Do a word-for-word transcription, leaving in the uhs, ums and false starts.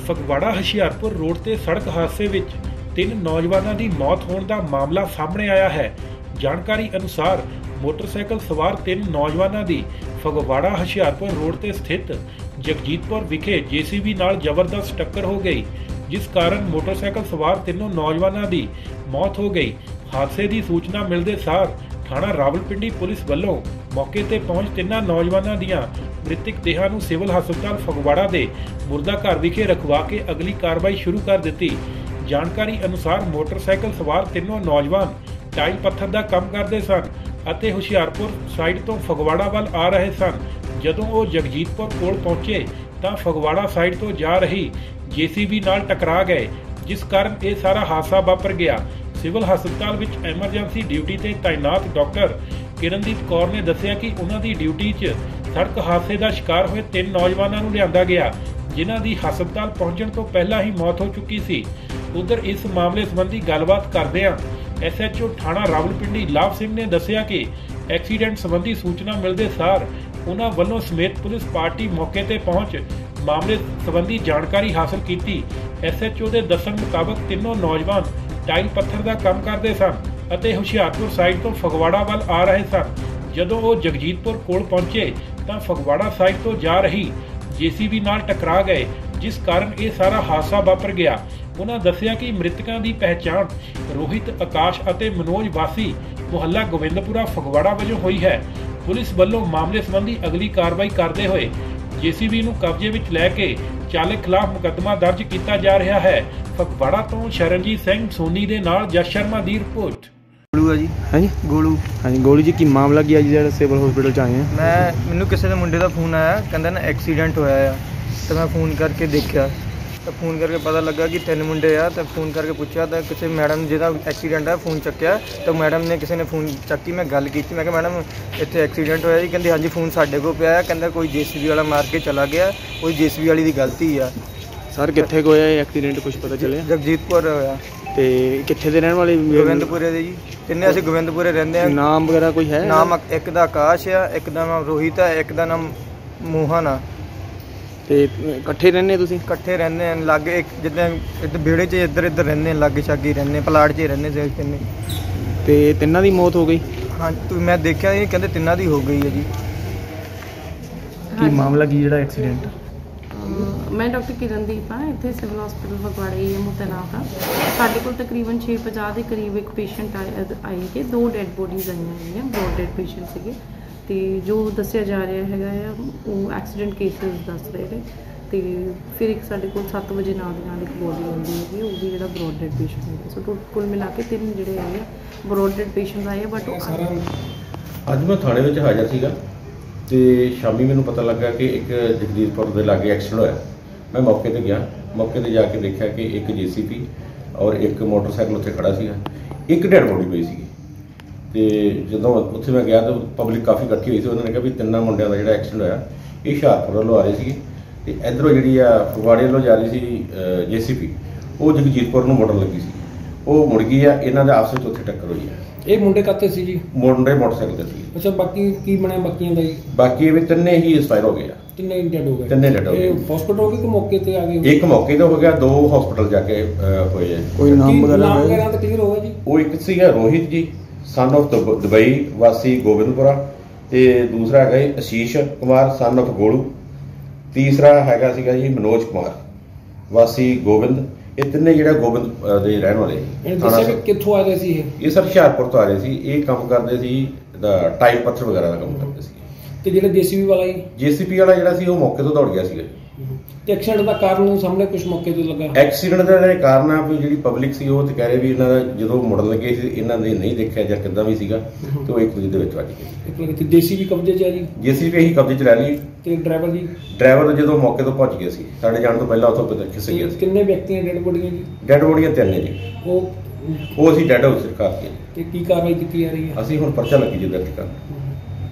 Phagwara Hoshiarpur road ਤੇ ਸੜਕ ਹਾਦਸੇ ਵਿੱਚ ਤਿੰਨ ਨੌਜਵਾਨਾਂ ਦੀ ਮੌਤ ਹੋਣ ਦਾ ਮਾਮਲਾ ਸਾਹਮਣੇ ਆਇਆ ਹੈ। ਜਾਣਕਾਰੀ ਅਨੁਸਾਰ ਮੋਟਰਸਾਈਕਲ ਸਵਾਰ ਤਿੰਨ ਨੌਜਵਾਨਾਂ ਦੀ ਫਗਵਾੜਾ ਹੁਸ਼ਿਆਰਪੁਰ ਰੋਡ ਤੇ ਸਥਿਤ ਜਗਜੀਤਪੁਰ ਵਿਖੇ ਜੇਸੀਬੀ ਨਾਲ ਜ਼ਬਰਦਸਤ ਟੱਕਰ ਹੋ ਗਈ, ਜਿਸ ਕਾਰਨ ਮੋਟਰਸਾਈਕਲ ਸਵਾਰ ਤਿੰਨੋਂ ਨੌਜਵਾਨਾਂ ਦੀ ਮੌਤ ਹੋ ਗਈ। ਹਾਦਸੇ ਦੀ ਸੂਚਨਾ ਮਿਲਦੇ ਸਾਰ ਥਾਣਾ ਰਾਵਲਪਿੰਡੀ ਪੁਲਿਸ ਵੱਲੋਂ ਮੌਕੇ ਤੇ ਪਹੁੰਚ ਤਿੰਨਾਂ ਨੌਜਵਾਨਾਂ ਦੀਆਂ ਮ੍ਰਿਤਕ ਦੇਹਾਂ ਨੂੰ ਸਿਵਲ ਹਸਪਤਾਲ ਫਗਵਾੜਾ ਦੇ ਮੁਰਦਾ ਘਰ ਵਿਖੇ ਰਖਵਾ ਕੇ ਅਗਲੀ ਕਾਰਵਾਈ ਸ਼ੁਰੂ ਕਰ ਦਿੱਤੀ। ਜਾਣਕਾਰੀ ਅਨੁਸਾਰ ਮੋਟਰਸਾਈਕਲ ਸਵਾਰ ਤਿੰਨੋਂ ਨੌਜਵਾਨ ਟਾਇਲ ਪੱਥਰ ਦਾ ਕੰਮ ਕਰਦੇ ਸਨ ਅਤੇ ਹੁਸ਼ਿਆਰਪੁਰ ਸਾਈਡ ਤੋਂ ਫਗਵਾੜਾ ਵੱਲ ਆ ਰਹੇ ਸਨ। ਜਦੋਂ ਉਹ ਜਗਜੀਤਪੁਰ ਕੋਲ ਪਹੁੰਚੇ ਤਾਂ ਫਗਵਾੜਾ ਸਾਈਡ ਤੋਂ ਜਾ ਰਹੀ ਜੇਸੀਬੀ ਨਾਲ ਟਕਰਾ ਗਏ, ਜਿਸ ਕਾਰਨ ਇਹ ਸਾਰਾ ਹਾਦਸਾ ਵਾਪਰ ਗਿਆ। ਸਿਵਲ ਹਸਪਤਾਲ ਵਿੱਚ ਐਮਰਜੈਂਸੀ ਡਿਊਟੀ ਤੇ ਤਾਇਨਾਤ ਡਾਕਟਰ ਕਿਰਨਦੀਪ ਕੌਰ ਨੇ ਦੱਸਿਆ ਕਿ ਉਹਨਾਂ ਦੀ ਡਿਊਟੀ 'ਚ ਸੜਕ ਹਾਦਸੇ ਦਾ ਸ਼ਿਕਾਰ ਹੋਏ ਤਿੰਨ ਨੌਜਵਾਨਾਂ ਨੂੰ ਲਿਆਂਦਾ ਗਿਆ, ਜਿਨ੍ਹਾਂ ਦੀ ਹਸਪਤਾਲ ਪਹੁੰਚਣ ਤੋਂ ਪਹਿਲਾਂ ਹੀ ਮੌਤ ਹੋ ਚੁੱਕੀ ਸੀ। ਉਧਰ ਇਸ ਮਾਮਲੇ ਸੰਬੰਧੀ ਗੱਲਬਾਤ ਕਰਦਿਆਂ ਐਸਐਚਓ ਥਾਣਾ ਰਾਵਲਪਿੰਡੀ ਲਾਭ ਸਿੰਘ ਨੇ ਦੱਸਿਆ ਕਿ ਐਕਸੀਡੈਂਟ ਸੰਬੰਧੀ ਸੂਚਨਾ ਮਿਲਦੇ ਸਾਰ ਉਹਨਾਂ ਵੱਲੋਂ ਸਮੇਤ ਪੁਲਿਸ ਪਾਰਟੀ ਮੌਕੇ ਤੇ ਪਹੁੰਚ ਮਾਮਲੇ ਸੰਬੰਧੀ ਜਾਣਕਾਰੀ ਹਾਸਲ ਕੀਤੀ। ਐਸਐਚਓ ਦੇ ਦੱਸਣ ਮੁਤਾਬਕ ਤਿੰਨੋਂ ਨੌਜਵਾਨ ਟਾਇਲ ਪੱਥਰ ਦਾ ਕੰਮ ਕਰਦੇ ਸਨ ਅਤੇ ਹੁਸ਼ਿਆਰਪੁਰ ਸਾਈਡ ਤੋਂ ਫਗਵਾੜਾ ਵੱਲ ਆ ਰਹੇ ਸਨ। ਜਦੋਂ ਉਹ ਜਗਜੀਤਪੁਰ ਕੋਲ ਪਹੁੰਚੇ ਤਾਂ ਫਗਵਾੜਾ ਸਾਈਡ ਤੋਂ ਜਾ ਰਹੀ ਜੇਸੀਬੀ ਨਾਲ ਟਕਰਾ ਗਏ, ਜਿਸ ਕਾਰਨ ਇਹ ਸਾਰਾ ਹਾਦਸਾ ਵਾਪਰ ਗਿਆ। ਉਹਨਾਂ ਦੱਸਿਆ ਕਿ ਮ੍ਰਿਤਕਾਂ ਦੀ ਪਹਿਚਾਣ ਰੋਹਿਤ, ਆਕਾਸ਼ ਅਤੇ ਮਨੋਜ ਵਾਸੀ ਮੁਹੱਲਾ ਗੋਬਿੰਦਪੁਰਾ ਫਗਵਾੜਾ ਵਜੋਂ ਹੋਈ ਹੈ। ਪੁਲਿਸ ਵੱਲੋਂ ਮਾਮਲੇ ਸੰਬੰਧੀ ਅਗਲੀ ਕਾਰਵਾਈ ਕਰਦੇ ਹੋਏ ਜੇਸੀਬੀ ਨੂੰ ਕਬਜ਼ੇ ਵਿੱਚ ਲੈ ਕੇ ਚਾਲਕ ਖਿਲਾਫ ਮੁਕੱਦਮਾ ਦਰਜ ਕੀਤਾ ਜਾ ਰਿਹਾ ਹੈ। ਫਗਵਾੜਾ ਤੋਂ ਸ਼ਰਨਜੀਤ ਸਿੰਘ ਸੋਨੀ ਦੇ ਨਾਲ ਜਸ ਸ਼ਰਮਾ ਦੀ ਰਿਪੋਰਟ। ਗੋਲੂ ਆ ਜੀ। ਹਾਂਜੀ ਗੋਲੂ ਹਾਂਜੀ ਗੋਲੂ ਜੀ, ਕੀ ਮਾਮਲਾ ਕੀ ਆ ਜੀ ਜਿਹੜਾ ਸਿਵਲ ਹਸਪੀਟਲ ਚ ਆਏ ਆ? ਮੈਂ ਮੈਨੂੰ ਕਿਸੇ ਦੇ ਮੁੰਡੇ ਦਾ ਫੋਨ ਆਇਆ, ਕਹਿੰਦਾ ਨਾ ਐਕਸੀਡੈਂਟ ਹੋਇਆ ਆ। ਤੇ ਮੈਂ ਫੋਨ ਕਰਕੇ ਦੇਖਿਆ ਤਾਂ ਫੋਨ ਕਰਕੇ ਪਤਾ ਲੱਗਾ ਕਿ ਤਿੰਨ ਮੁੰਡੇ ਆ। ਤਾਂ ਫੋਨ ਕਰਕੇ ਪੁੱਛਿਆ ਤਾਂ ਕਿਸੇ ਮੈਡਮ ਜਿਹਦਾ ਐਕਸੀਡੈਂਟ ਆ ਫੋਨ ਚੱਕਿਆ ਤਾਂ ਮੈਡਮ ਨੇ ਕਿਸੇ ਨੇ ਫੋਨ ਚੱਕੀ। ਮੈਂ ਗੱਲ ਕੀਤੀ, ਮੈਂ ਕਿਹਾ ਮੈਡਮ ਇੱਥੇ ਐਕਸੀਡੈਂਟ ਹੋਇਆ ਜੀ। ਕਹਿੰਦੇ ਹਾਂਜੀ ਫੋਨ ਸਾਡੇ ਕੋਲ ਪਿਆ। ਕਹਿੰਦਾ ਕੋਈ ਜੇਸੀਬੀ ਵਾਲਾ ਮਾਰ ਕੇ ਚਲਾ ਗਿਆ, ਕੋਈ ਜੇਸੀਬੀ ਵਾਲੀ ਦੀ ਗਲਤੀ ਆ। ਸਰ ਕਿੱਥੇ ਕੁ ਹੋਇਆ ਇਹ ਐਕਸੀਡੈਂਟ, ਕੁਝ ਪਤਾ ਚੱਲਿਆ? ਜਗਜੀਤਪੁਰ ਹੋਇਆ। ਤੇ ਕਿੱਥੇ ਦੇ ਰਹਿਣ ਵਾਲੇ? ਗੋਬਿੰਦਪੁਰੇ ਦੇ ਜੀ। ਤਿੰਨੇ ਅਸੀਂ ਗੋਬਿੰਦਪੁਰੇ ਰਹਿੰਦੇ ਆ। ਨਾਮ ਵਗੈਰਾ ਕੋਈ ਹੈ? ਨਾਮ ਇੱਕ ਦਾ ਆਕਾਸ਼ ਆ, ਇੱਕ ਦਾ ਨਾਮ ਰੋਹਿਤ ਆ, ਇੱਕ ਦਾ ਨਾਮ ਮੋਹਨ ਆ। ਤੇ ਇਕੱਠੇ ਰਹਿੰਦੇ ਤੁਸੀਂ? ਇਕੱਠੇ ਰਹਿੰਦੇ ਆ ਲਾਗੇ, ਇੱਕ ਜਿੱਦਾਂ ਇੱਧਰ ਵਿਹੜੇ 'ਚ ਇੱਧਰ ਇੱਧਰ ਰਹਿੰਦੇ ਆ, ਲਾਗੇ ਛਾਗੇ ਰਹਿੰਦੇ, ਪਲਾਟ 'ਚ ਰਹਿੰਦੇ ਸੀ ਤਿੰਨੇ। ਤੇ ਤਿੰਨਾਂ ਦੀ ਮੌਤ ਹੋ ਗਈ? ਹਾਂ ਤੂੰ ਮੈਂ ਦੇਖਿਆ ਇਹ ਕਹਿੰਦੇ ਤਿੰਨਾਂ ਦੀ ਹੋ ਗਈ ਹੈ ਜੀ। ਕੀ ਮਾਮਲਾ ਕੀ ਜਿਹੜਾ ਐਕਸੀਡੈਂਟ? ਮੈਂ ਡਾਕਟਰ ਕਿਰਨਦੀਪ ਹਾਂ, ਇੱਥੇ civil hospital Phagwara E M ਤੈਨਾਤ ਹਾਂ। ਸਾਡੇ ਕੋਲ ਤਕਰੀਬਨ ਛੇ ਪੰਜਾਹ ਦੇ ਕਰੀਬ ਇੱਕ ਪੇਸ਼ੈਂਟ ਆਏ ਆਏ ਕਿ ਦੋ ਡੈਡ ਬੋਡੀਜ਼ ਆਈਆਂ ਹੈਗੀਆਂ, ਬਰੋਡ ਡੈਡ ਪੇਸ਼ੈਂਟ ਸੀਗੇ। ਤੇ ਜੋ ਦੱਸਿਆ ਜਾ ਰਿਹਾ ਹੈਗਾ ਆ ਉਹ ਐਕਸੀਡੈਂਟ ਕੇਸਿਸ ਦੱਸ ਰਹੇ ਨੇ। ਤੇ ਫਿਰ ਇੱਕ ਸਾਡੇ ਕੋਲ ਸੱਤ ਵਜੇ ਨਾਲ ਦੀ ਨਾਲ ਇੱਕ ਬੋਡੀ ਆਉਂਦੀ ਹੈਗੀ, ਉਹ ਵੀ ਜਿਹੜਾ ਬਰੋਡ ਡੈਡ ਪੇਸ਼ੈਂਟ ਹੈਗਾ। ਸੋ ਟੋਟਲ ਕੁੱਲ ਮਿਲਾ ਕੇ ਤਿੰਨ ਜਿਹੜੇ ਹੈਗੇ ਆ ਬਰੋਡ ਡੈਡ ਪੇਸ਼ੈਂਟ ਆਏ, ਬਟ ਉਹ ਅੱਜ ਮੈਂ ਥਾਣੇ ਵਿੱਚ ਹਾਜ਼ਰ ਸੀਗਾ ਤੇ ਸ਼ਾਮੀ ਮੈਨੂੰ ਪਤਾ ਲੱਗਾ ਕਿ ਇੱਕ ਜਗਜੀਤਪੁਰ ਦੇ ਲਾਗੇ ਐਕਸੀਡੈਂਟ ਹੋਇਆ। ਮੈਂ ਮੌਕੇ ਤੇ ਗਿਆ, ਮੌਕੇ ਤੇ ਜਾ ਕੇ ਦੇਖਿਆ ਕਿ ਇੱਕ ਜੇਸੀਬੀ ਔਰ ਇੱਕ ਮੋਟਰਸਾਈਕਲ ਉੱਥੇ ਖੜਾ ਸੀਗਾ, ਇੱਕ ਡੈਡ ਬੋਡੀ ਪਈ ਸੀਗੀ। ਤੇ ਜਦੋਂ ਉੱਥੇ ਮੈਂ ਗਿਆ ਤਾਂ ਪਬਲਿਕ ਕਾਫੀ ਇਕੱਠੀ ਹੋਈ ਸੀ। ਉਹਨਾਂ ਨੇ ਕਿਹਾ ਵੀ ਤਿੰਨਾਂ ਮੁੰਡਿਆਂ ਦਾ ਜਿਹੜਾ ਐਕਸੀਡੈਂਟ ਹੋਇਆ ਇਹ ਹੁਸ਼ਿਆਰਪੁਰ ਵੱਲੋਂ ਆ ਰਹੇ ਸੀਗੇ ਤੇ ਇੱਧਰੋਂ ਜਿਹੜੀ ਆ ਫਗਵਾੜੇ ਵੱਲੋਂ ਜਾ ਰਹੀ ਸੀ ਜੇਸੀਬੀ, ਉਹ ਜਗਜੀਤਪੁਰ ਨੂੰ ਮੁੜਨ ਲੱਗੀ ਸੀ। ਉਹ ਮੁੜ ਗਈ ਆ, ਇਹਨਾਂ ਦੇ ਆਪਸ ਵਿੱਚ ਉੱਥੇ ਟੱਕਰ ਹੋਈ ਆ। ਇਹ ਮੁੰਡੇ ਕਾਤੇ ਸੀ ਜੀ? ਮੁੰਡੇ ਮੋਟਰਸਾਈਕਲ ਤੇ ਸੀ। ਅੱਛਾ, ਬਾਕੀ ਕੀ ਬਣਿਆ ਬਾਕੀਆਂ ਦਾ ਜੀ? ਬਾਕੀ ਵੀ ਤਿੰਨੇ ਹੀ ਐਕਸਪਾਇਰ ਹੋ ਗਏ ਆ। ਤਿੰਨੇ ਡੈਡ ਹੋ ਗਏ? ਤਿੰਨੇ ਡੈਡ ਹੋ ਗਏ। ਇਹ ਹਸਪੀਟਲ ਹੋ ਗਏ ਕਿ ਮੌਕੇ ਤੇ ਆ ਗਏ? ਇੱਕ ਮੌਕੇ ਤੇ ਹੋ ਗਿਆ, ਦੋ ਹਸਪੀਟਲ ਜਾ ਕੇ ਹੋਏ ਆ। ਕੋਈ ਨਾਮ ਵਗੈਰਾ ਨਾਮ ਵਗੈਰਾ ਤਾਂ ਕਲੀਅਰ ਹੋਇਆ ਜੀ? ਉਹ ਇੱਕ ਸੀਗਾ ਰੋਹਿਤ ਜੀ, ਸਨ ਆਫ ਦੁਬਈ, ਵਾਸੀ ਗੋਬਿੰਦਪੁਰਾ, ਤੇ ਦੂਸਰਾ ਹੈਗਾ ਜੀ ਅਸ਼ੀਸ਼ ਕੁਮਾਰ, ਸਨ ਆਫ ਗੋਲੂ। ਤੀਸਰਾ ਹੈਗਾ ਸੀਗਾ ਜੀ ਮਨੋਜ ਕੁਮਾਰ, ਵਾਸੀ ਗੋਬਿੰਦ। ਇਹ ਤਿੰਨੇ ਜਿਹੜਾ ਗੋਬਿੰਦ ਦੇ ਰਹਿਣ ਵਾਲੇ। ਕਿੱਥੋਂ ਆ ਰਹੇ ਸੀ ਇਹ? ਇਹ ਸਰ ਹੁਸ਼ਿਆਰਪੁਰ ਤੋਂ ਆ ਰਹੇ ਸੀ। ਇਹ ਕੰਮ ਕਰਦੇ ਸੀ ਟਾਇਲ ਪੱਥਰ ਵਗੈਰਾ ਦਾ ਕੰਮ ਕਰਦੇ ਸੀ। ਤੇ ਜਿਹੜਾ ਜੇਸੀਬੀ ਵਾਲਾ ਜੀ? ਜੇਸੀਬੀ ਵਾਲਾ ਜਿਹੜਾ ਸੀ ਉਹ ਮੌਕੇ ਤੋਂ ਦੌੜ ਗਿਆ ਸੀਗਾ। ਤੇ ਐਕਸੀਡੈਂਟ ਦਾ ਕਾਰਨ ਸਾਹਮਣੇ ਕੁਝ ਮੌਕੇ ਤੇ ਲੱਗਾ? ਐਕਸੀਡੈਂਟ ਦਾ ਜਿਹੜਾ ਕਾਰਨ ਆ ਵੀ ਜਿਹੜੀ ਪਬਲਿਕ ਸੀ ਉਹ ਤੇ ਕਹਿ ਰਹੇ ਵੀ ਇਹਨਾਂ ਦਾ ਜਦੋਂ ਮੁੜਨ ਲੱਗੇ ਸੀ ਇਹਨਾਂ ਨੇ ਨਹੀਂ ਦੇਖਿਆ ਜਾਂ ਕਿੱਦਾਂ ਵੀ ਸੀਗਾ ਤੇ ਉਹ ਇੱਕ ਦੂਜੇ ਦੇ ਵਿੱਚ ਵੱਜ ਗਏ। ਇੱਕ ਜੇਸੀਬੀ ਕਬਜ਼ੇ 'ਚ ਆ ਜੀ? ਜੇਸੀਬੀ ਇਹੀ ਕਬਜ਼ੇ 'ਚ ਲੈ ਲਈ। ਤੇ ਡਰਾਈਵਰ ਜੀ? ਡਰਾਈਵਰ ਜਦੋਂ ਮੌਕੇ ਤੋਂ ਪਹੁੰਚ ਗਿਆ ਸੀ, ਸਾਡੇ ਜਾਣ ਤੋਂ ਪਹਿਲਾਂ ਉੱਥੋਂ ਖਿਸ ਗਿਆ ਸੀ। ਕਿੰਨੇ ਵਿਅਕਤੀਆਂ ਡੈਡ ਬੋਡੀਆਂ ਜੀ? ਡੈਡ ਬੋਡੀਆਂ ਤਿੰਨ ਨੇ ਜੀ। ਉਹ ਉਹ ਅਸੀਂ ਡੈਡ ਹਾਊਸ ਸਰਕਾਰ ਕੇ। ਤੇ ਕੀ ਕਾਰਵਾਈ ਕੀਤੀ ਜਾ ਰਹੀ ਹੈ? ਅਸੀਂ ਹੁਣ ਪਰਚਾ ਲੱਗੀ ਜੀ ਦਰਜ ਕਰਨ।